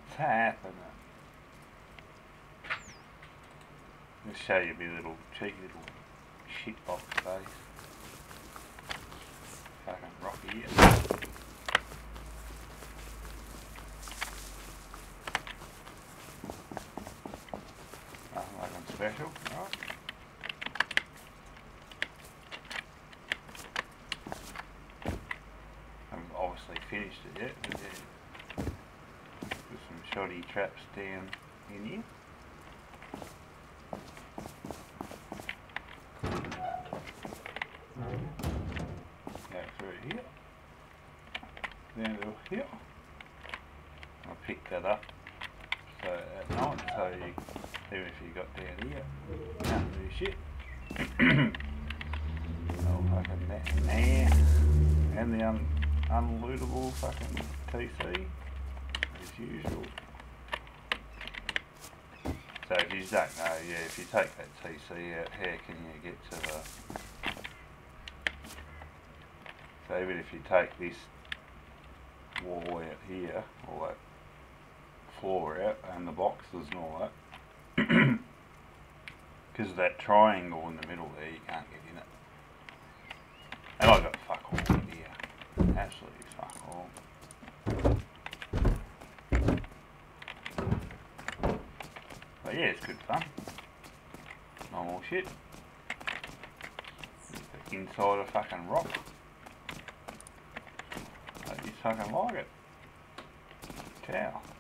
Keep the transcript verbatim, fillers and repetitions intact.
What's happening? I'll show you my little cheeky little shitbox face. Fucking rocky here. Nothing like special, right? Haven't obviously finished it yet, but yeah. Put some shoddy traps down in here. Go through here. Down to here. I picked that up. So at night, so you, even if you got down here, can't do shit. Oh fucking that, nah. And the un, unlootable fucking T C, as usual. So if you don't know, yeah, if you take that T C out, how can you get to the... So even if you take this wall out here, or that floor out, and the boxes and all that, because of that triangle in the middle there, you can't get in it. And I've got fuck all in here. Absolutely fuck all. But yeah, it's good fun. Normal shit. Inside a fucking rock. I just fucking like it. Ciao.